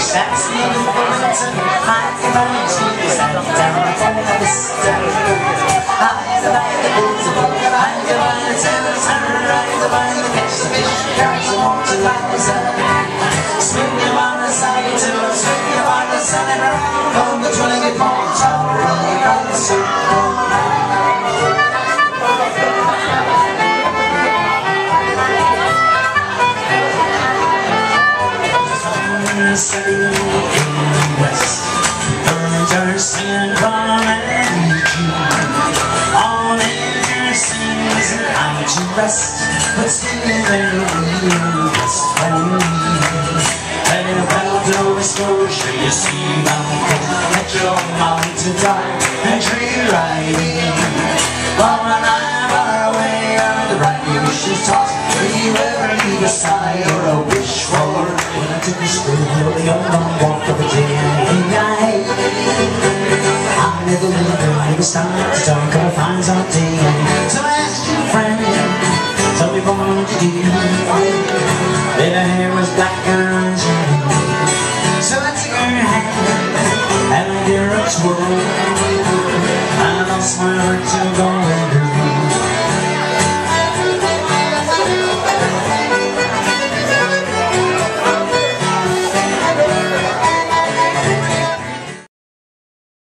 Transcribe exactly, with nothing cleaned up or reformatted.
That's the end of the winter. Hide the vines, keep your saddle down. Hide the Hide the vine, the bulls are broken. Hide the vine, the tailors turn. Hide the vine, the catch the fish. Carry some more to light the sun. Swing your on the side to a swing your on the sun and around. Home the twirling at morning, child, rolling on the sun. Setting in the west, birds are singing from every tree. All nature sings and out to rest, but still they're real best friend. Heading about to Nova Scotia, you see mountain, metro mountain top, and tree riding. While when I'm our way on the right, you should toss. Will you ever leave a sigh or a wish for? When I took the spoon, the young long walk of a day, I I never lived there, it was time to talk of fine something. So I asked you, friend, tell me what to do. Then her hair was black and her eyes were blue. So I took her hand and I gave her a twirl. I lost my heart to go away.